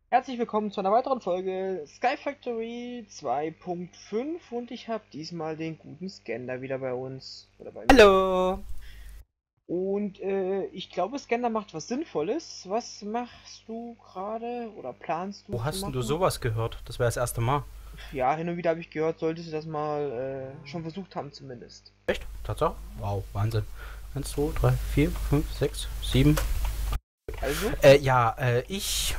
Herzlich willkommen zu einer weiteren Folge Sky Factory 2.5 und ich habe diesmal den guten Scanner wieder bei uns oder bei mir. Hallo! Und ich glaube, Scanner macht was Sinnvolles. Was machst du gerade oder planst du Wo zu hast denn du machen? sowas gehört? Das wäre das erste Mal. Ja, hin und wieder habe ich gehört, solltest du das mal schon versucht haben zumindest. Echt? Tatsache? Wow, Wahnsinn. Eins, 2, 3, 4, 5, 6, 7. Also, Ich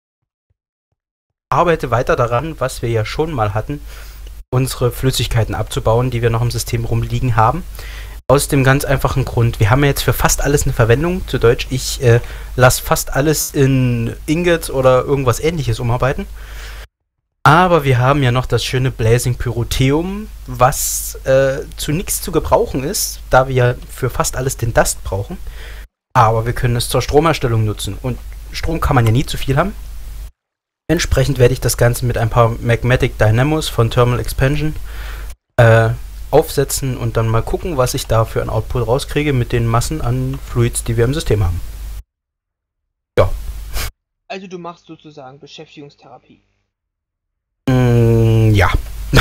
arbeite weiter daran, was wir ja schon mal hatten, unsere Flüssigkeiten abzubauen, die wir noch im System rumliegen haben. Aus dem ganz einfachen Grund, wir haben ja jetzt für fast alles eine Verwendung, zu Deutsch, ich lasse fast alles in Ingot oder irgendwas ähnliches umarbeiten. Aber wir haben ja noch das schöne Blazing Pyrotheum, was zu nichts zu gebrauchen ist, da wir ja für fast alles den Dust brauchen. Aber wir können es zur Stromerstellung nutzen. Und Strom kann man ja nie zu viel haben. Entsprechend werde ich das Ganze mit ein paar Magmatic Dynamos von Thermal Expansion äh, aufsetzen und dann mal gucken, was ich da für ein Output rauskriege mit den Massen an Fluids, die wir im System haben. Ja. also du machst sozusagen Beschäftigungstherapie. Ja.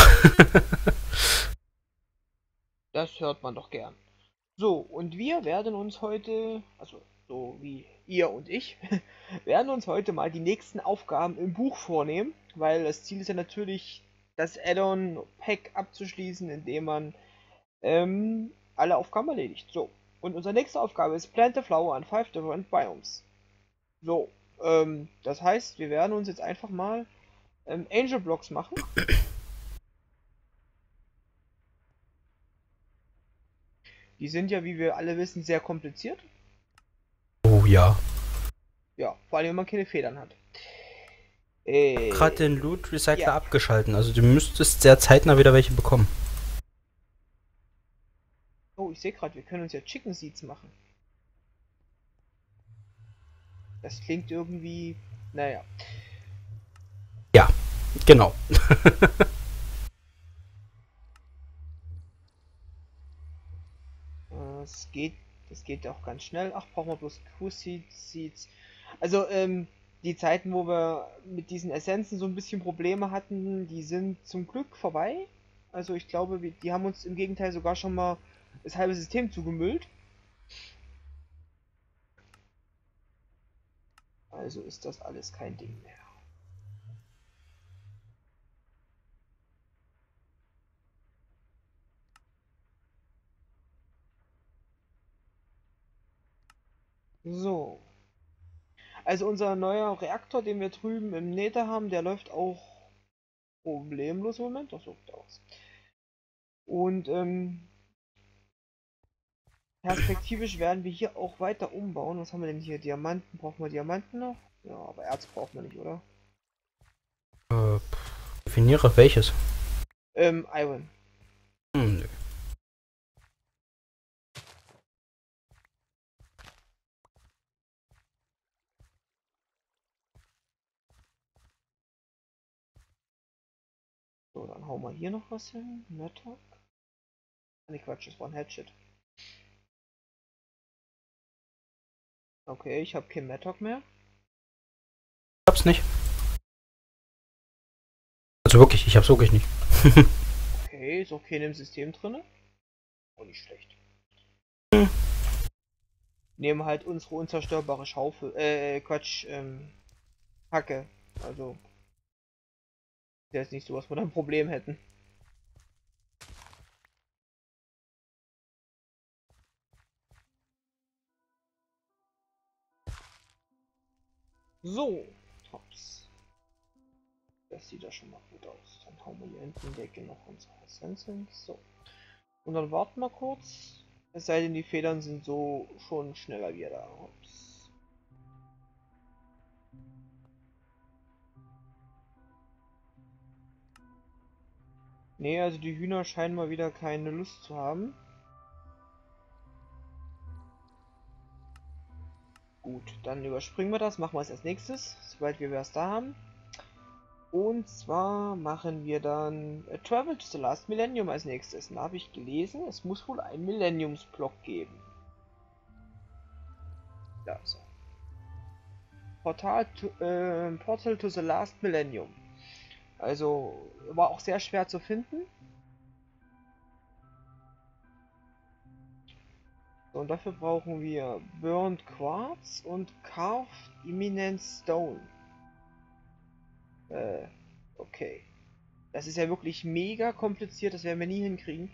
Das hört man doch gern. So, und wir werden uns heute, also so wie ihr und ich, werden uns heute mal die nächsten Aufgaben im Buch vornehmen, weil das Ziel ist ja natürlich, das Add-on-Pack abzuschließen, indem man alle Aufgaben erledigt. So, und unsere nächste Aufgabe ist Plant a Flower on 5 different Biomes. So, das heißt, wir werden uns jetzt einfach mal Angel Blocks machen. Die sind ja, wie wir alle wissen, sehr kompliziert. Oh ja. Ja, vor allem, wenn man keine Federn hat. Gerade Äh, den Loot Recycler ja. abgeschalten. Also du müsstest sehr zeitnah wieder welche bekommen. Oh, ich sehe gerade, wir können uns ja Chicken Seeds machen. Das klingt irgendwie. Naja. Ja, genau. Es geht. Das geht auch ganz schnell. Ach, brauchen wir bloß Q-Seeds. Also, die Zeiten, wo wir mit diesen Essenzen so ein bisschen Probleme hatten, die sind zum Glück vorbei. Also ich glaube, die haben uns im Gegenteil sogar schon mal das halbe System zugemüllt. Also ist das alles kein Ding mehr. So. Also unser neuer Reaktor, den wir drüben im Nether haben, der läuft auch problemlos im Moment. Das sieht aus. Und perspektivisch werden wir hier auch weiter umbauen. Was haben wir denn hier? Diamanten. Brauchen wir Diamanten noch? Ja, aber Erz braucht man nicht, oder? Äh, definiere welches. Iron. Nö. So, dann hauen wir hier noch was hin. Metal. Ne, Quatsch, das war ein Hatchet. Okay, ich habe kein Mattock mehr. Ich hab's nicht. Also wirklich, ich hab's wirklich nicht. Okay, ist okay in dem System drin. Oh, nicht schlecht. Nehmen halt unsere unzerstörbare Schaufel. Quatsch, Hacke. Also, wäre jetzt nicht so, dass wir da ein Problem hätten. So, Tops. Das sieht ja schon mal gut aus. Dann hauen wir hier hinten in die Ecke noch unsere Essenz hin. So. Und dann warten wir kurz. Es sei denn, die Federn sind so schon schneller wieder da. Ups. Nee, also die Hühner scheinen mal wieder keine Lust zu haben. Gut, dann überspringen wir das, machen wir es als nächstes, sobald wir was da haben. Und zwar machen wir dann Travel to the Last Millennium als nächstes. Da habe ich gelesen, es muss wohl einen Millenniumsblock geben. Da ist er. Portal to the Last Millennium. Also war auch sehr schwer zu finden. So, und dafür brauchen wir Burnt Quartz und Carved Eminent Stone. Okay. Das ist ja wirklich mega kompliziert, das werden wir nie hinkriegen.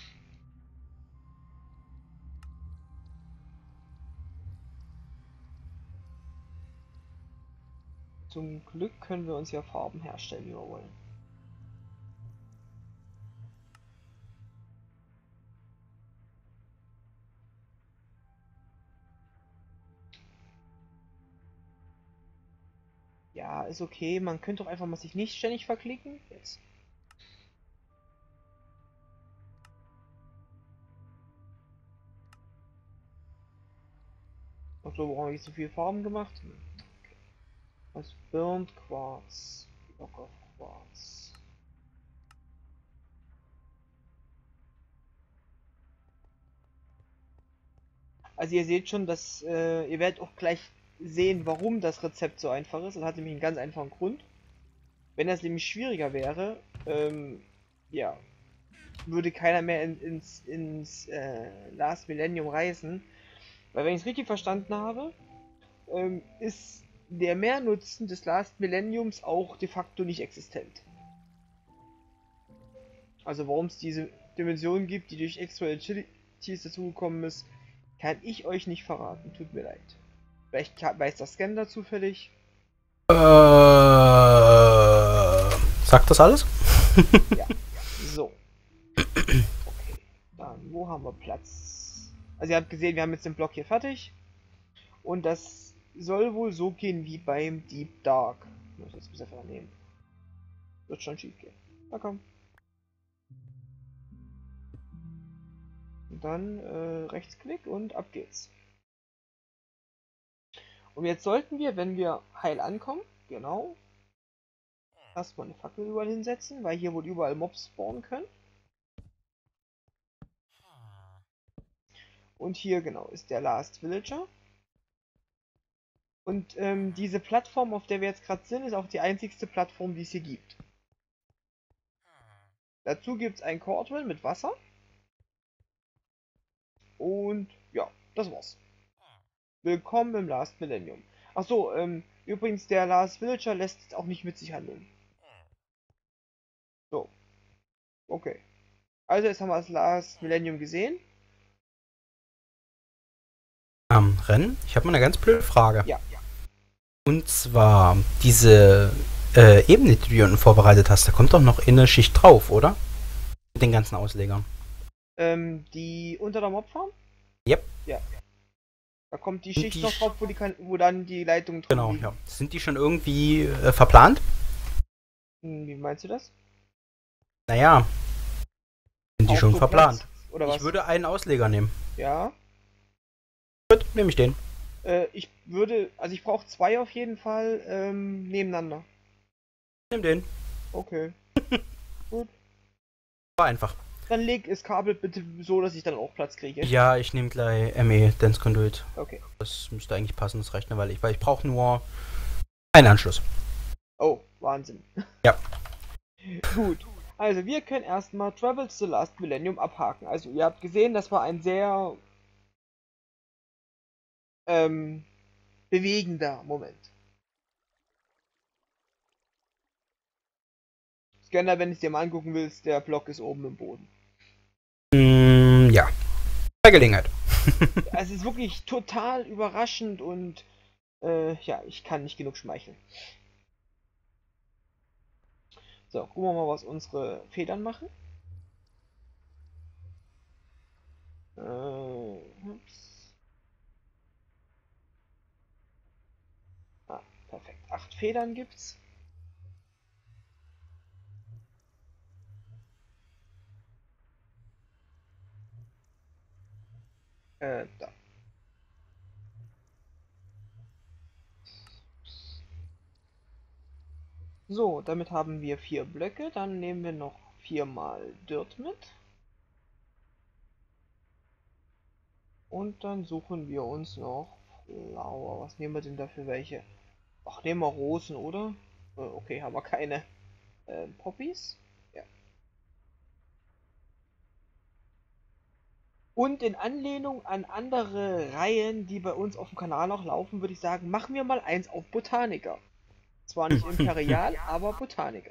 Zum Glück können wir uns ja Farben herstellen, wie wir wollen. Ja, ist okay. Man könnte doch einfach mal sich nicht ständig verklicken. Jetzt. Und so, warum habe ich so viele Farben gemacht? Okay. Was? Burnt Quartz. Block of Quartz. Also ihr seht schon, dass ihr werdet auch gleich sehen, warum das Rezept so einfach ist. Das hat nämlich einen ganz einfachen Grund. Wenn das nämlich schwieriger wäre, ja, würde keiner mehr ins Last Millennium reisen. Weil wenn ich es richtig verstanden habe, ist der Mehrnutzen des Last Millenniums auch de facto nicht existent. Also warum es diese Dimension gibt, die durch extra Utilities dazugekommen ist, kann ich euch nicht verraten. Tut mir leid. Vielleicht weiß das Scan da zufällig. Sagt das alles? Ja. So. Okay. Dann, wo haben wir Platz? Also ihr habt gesehen, wir haben jetzt den Block hier fertig. Und das soll wohl so gehen wie beim Deep Dark. Ich muss jetzt ein bisschen vernehmen. Wird schon schief gehen. Na komm. Und dann Rechtsklick und ab geht's. Und jetzt sollten wir, wenn wir heil ankommen, genau, erstmal eine Fackel überall hinsetzen, weil hier wohl überall Mobs spawnen können. Und hier genau ist der Last Villager. Und diese Plattform, auf der wir jetzt gerade sind, ist auch die einzigste Plattform, die es hier gibt. Dazu gibt es ein Cordwell mit Wasser. Und ja, das war's. Willkommen im Last Millennium. Achso, übrigens, der Last Villager lässt auch nicht mit sich handeln. So, okay. Also jetzt haben wir das Last Millennium gesehen. Rennen? Ich habe mal eine ganz blöde Frage. Ja. Und zwar, diese Ebene, die du unten vorbereitet hast, da kommt doch noch eine Schicht drauf, oder? Mit den ganzen Auslegern. Die unter der Mobfarm? Yep. Ja. Da kommt die Sind Schicht die noch drauf, wo dann die Leitungen drin Genau, liegen. ja. Sind die schon irgendwie verplant? Wie meinst du das? Naja, sind die Auch schon so verplant? Platz, oder was? Ich würde einen Ausleger nehmen. Ja. Gut, nehme ich den. Ich würde, also ich brauche 2 auf jeden Fall nebeneinander. Nimm den. Okay. Gut. War einfach. Dann leg das Kabel bitte so, dass ich dann auch Platz kriege. Ja, ich nehme gleich ME Dance Conduit. Okay. Das müsste eigentlich passen, das reicht, weil ich brauche nur einen Anschluss. Oh, Wahnsinn. Ja. Gut. Also wir können erstmal Travel to the Last Millennium abhaken. Also ihr habt gesehen, das war ein sehr bewegender Moment. Scanner, wenn du es dir mal angucken willst, der Block ist oben im Boden. Ja. Bei Gelegenheit. Es ist wirklich total überraschend und ja, ich kann nicht genug schmeicheln. So, gucken wir mal, was unsere Federn machen. Ups. Ah, perfekt. 8 Federn gibt's. Da. So, damit haben wir 4 Blöcke. Dann nehmen wir noch 4 mal Dirt mit. Und dann suchen wir uns noch Flower. Was nehmen wir denn da für welche? Ach, nehmen wir Rosen, oder? Okay, haben wir keine. Poppies? Ja. Und in Anlehnung an andere Reihen, die bei uns auf dem Kanal noch laufen, würde ich sagen, machen wir mal eins auf Botaniker. Zwar nicht Imperial, aber Botaniker.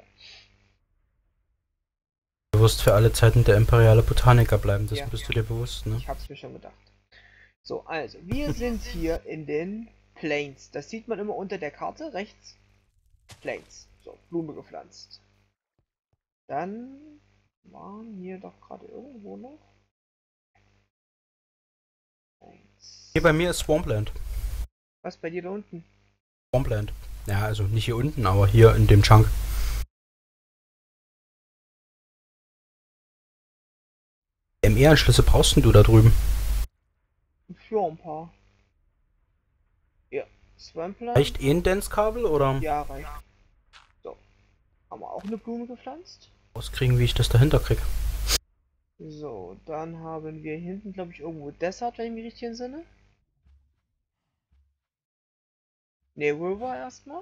Du wirst für alle Zeiten der imperiale Botaniker bleiben, das Ja. bist du dir bewusst, ne? Ich hab's mir schon gedacht. So, also, wir sind hier in den Plains. Das sieht man immer unter der Karte rechts. Plains. So, Blume gepflanzt. Dann waren hier doch gerade irgendwo noch. Eins. Hier bei mir ist Swampland. Was bei dir da unten? Swampland. Ja, also nicht hier unten, aber hier in dem Chunk. ME-Anschlüsse brauchst du da drüben? Ja, ein paar. Ja, Swampland. Reicht eh ein Dance-Kabel oder Ja, reicht. So. Haben wir auch eine Blume gepflanzt? rauskriegen, wie ich das dahinter krieg? So, dann haben wir hinten, glaube ich, irgendwo Desert, wenn ich mich richtig entsinne. Ne, River erstmal.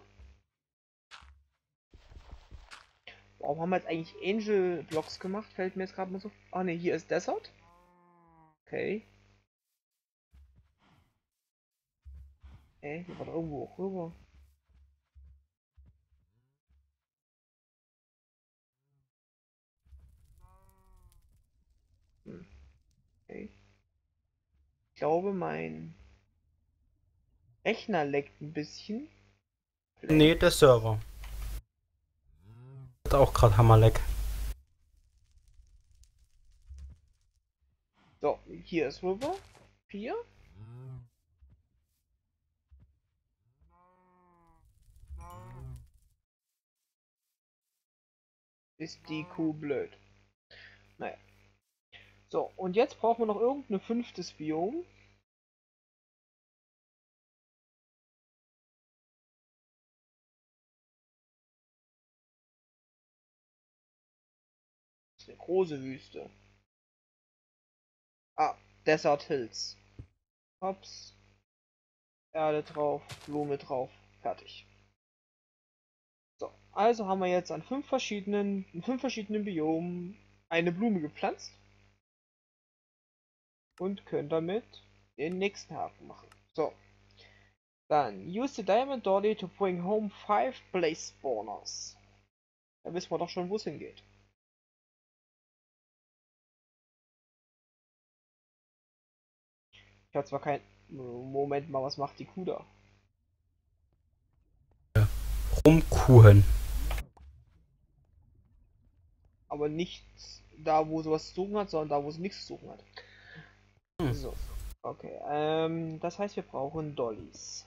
Warum haben wir jetzt eigentlich Angel Blocks gemacht? Fällt mir jetzt gerade mal so. Ah ne, hier ist Desert. Okay. Hier war da irgendwo auch rüber. Okay. Ich glaube, mein Rechner leckt ein bisschen. Nee, der Server. Hat auch gerade Hammerleck. So, hier ist River. 4. Ist die Kuh blöd. Naja. So, und jetzt brauchen wir noch irgendein 5. Biom. Das ist eine große Wüste. Ah, Desert Hills. Hops. Erde drauf, Blume drauf, fertig. So, also haben wir jetzt in 5 verschiedenen Biomen eine Blume gepflanzt und können damit den nächsten Haken machen. So, dann use the Diamond Dolly to bring home 5 Blaze Spawners. Da wissen wir doch schon, wo es hingeht. Ich habe zwar kein... Moment mal, was macht die Kuh da? Rumkuchen. Aber nicht da, wo sowas zu suchen hat, sondern da, wo es nichts zu suchen hat. So, okay. Das heißt, wir brauchen Dollys.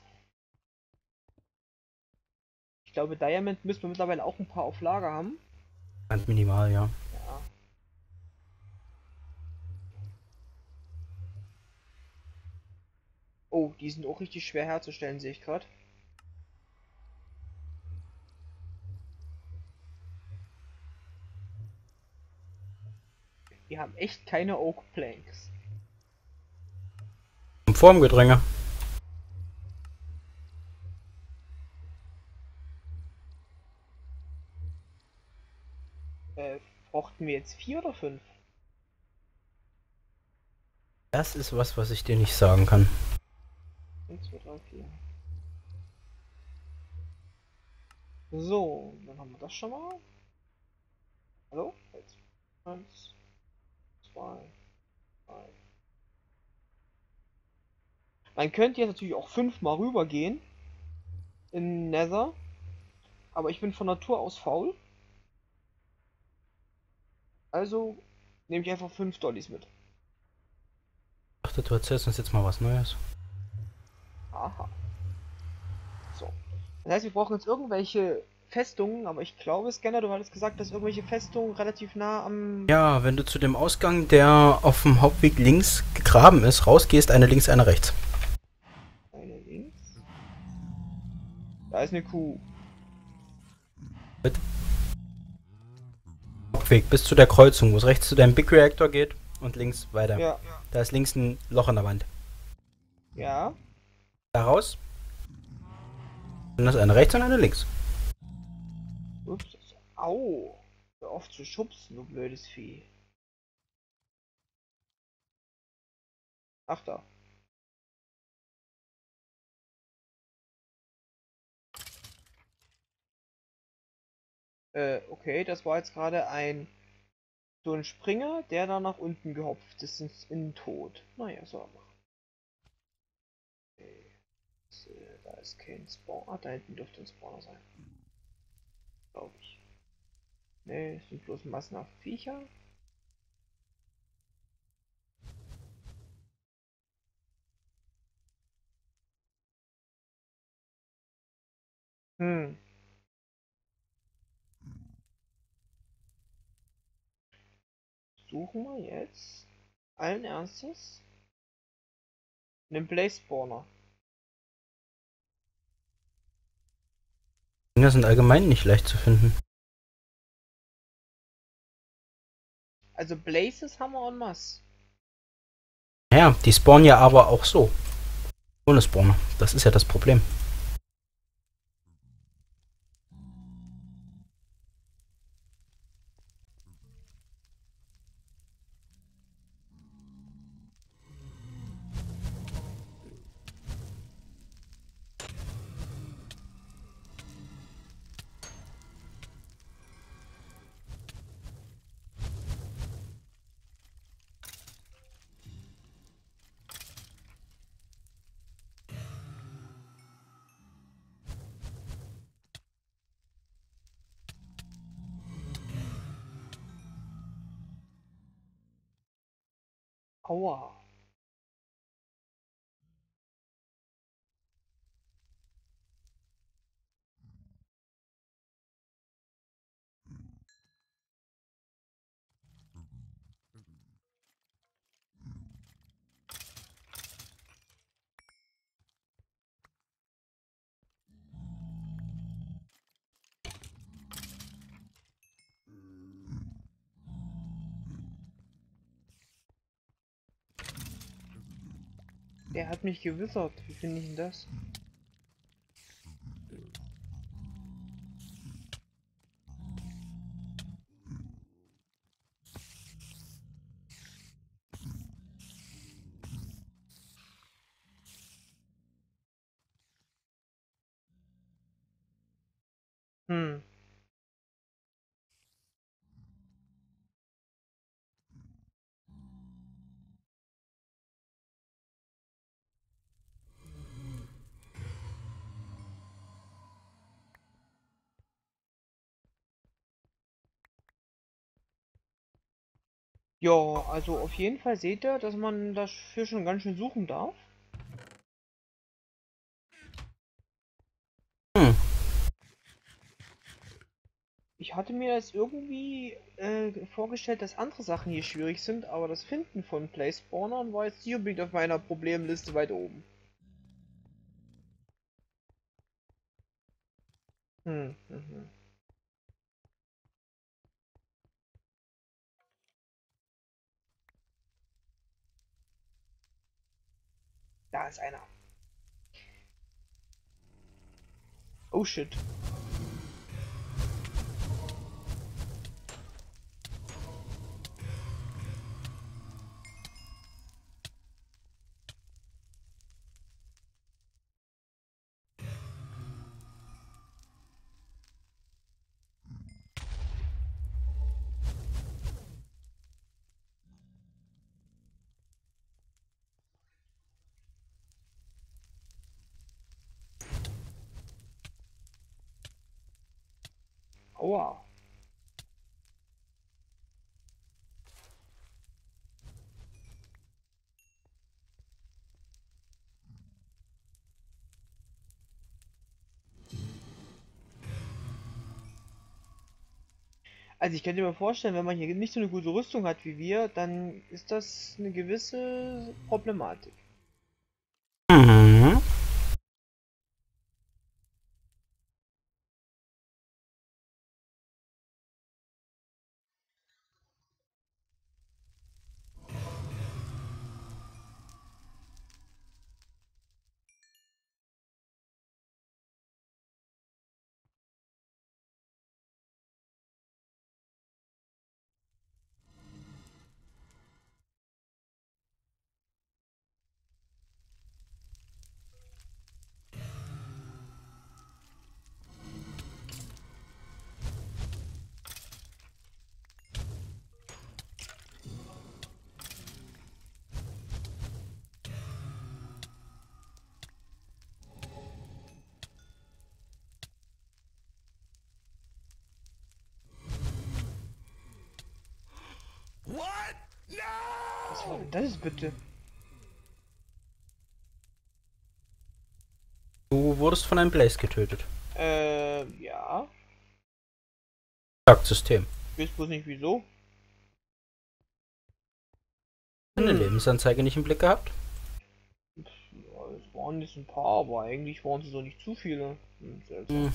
Ich glaube, Diamond müssen wir mittlerweile auch ein paar auf Lager haben. Ganz minimal, ja. Ja. Oh, die sind auch richtig schwer herzustellen, sehe ich gerade. Wir haben echt keine Oak Planks. Formgedränge. Brauchten wir jetzt 4 oder 5? Das ist was ich dir nicht sagen kann. 1, 2, 3, 4. So, dann haben wir das schon mal. Hallo? Jetzt. 1, 2, 3. Man könnte jetzt natürlich auch 5 mal rübergehen in Nether, aber ich bin von Natur aus faul. Also nehme ich einfach 5 Dollys mit. Ich dachte, du erzählst uns jetzt mal was Neues. Aha. So. Das heißt, wir brauchen jetzt irgendwelche Festungen, aber ich glaube, Scanner, du hattest gesagt, dass irgendwelche Festungen relativ nah am... Ja, wenn du zu dem Ausgang, der auf dem Hauptweg links gegraben ist, rausgehst, eine links, eine rechts. Eine links. Da ist eine Kuh. Mit Hauptweg bis zu der Kreuzung, wo es rechts zu deinem Big Reactor geht und links weiter. Ja. Da ist links ein Loch in der Wand. Ja. Da raus. Und das ist eine rechts und eine links. Ups. Au. Hör auf zu schubsen, du blödes Vieh. Ach da. Okay, das war jetzt gerade so ein Springer, der da nach unten gehopft ist in den Tod. Naja, so. Okay. Da ist kein Spawn. Ah, da hinten dürfte ein Spawner sein. Glaube ich. Ne, es sind bloß massenhaft Viecher. Hm. Suchen wir jetzt allen Ernstes einen Blaze Spawner. Dinger sind allgemein nicht leicht zu finden. Also Blazes haben wir en masse. Naja, die spawnen ja aber auch so. Ohne Spawner. Das ist ja das Problem. Aua. Der hat mich gewissert. Wie finde ich denn das? Hm. Ja, also auf jeden Fall seht ihr, dass man dafür schon ganz schön suchen darf. Hm. Ich hatte mir das irgendwie vorgestellt, dass andere Sachen hier schwierig sind, aber das Finden von Place-Spawnern war jetzt nicht unbedingt auf meiner Problemliste weit oben. Mhm. Da ist einer. Oh shit. Aua. Also ich könnte mir vorstellen, wenn man hier nicht so eine gute Rüstung hat wie wir, dann ist das eine gewisse Problematik. Mhm. Das ist bitte. Du wurdest von einem Blaze getötet. Ja. Taktsystem. Ich weiß bloß nicht wieso. Eine Lebensanzeige nicht im Blick gehabt? Ja, es waren jetzt ein paar, aber eigentlich waren es doch nicht zu viele. Seltsam.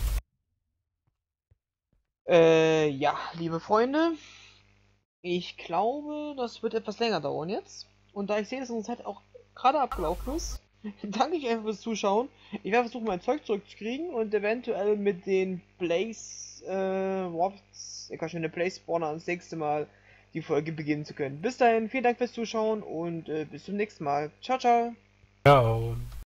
Ja, liebe Freunde. Ich glaube, das wird etwas länger dauern jetzt. Und da ich sehe, dass unsere Zeit auch gerade abgelaufen ist, danke ich einfach fürs Zuschauen. Ich werde versuchen, mein Zeug zurückzukriegen und eventuell mit den Blaze, schöne Blaze Spawner das nächste Mal die Folge beginnen zu können. Bis dahin, vielen Dank fürs Zuschauen und bis zum nächsten Mal. Ciao, ciao. Ciao.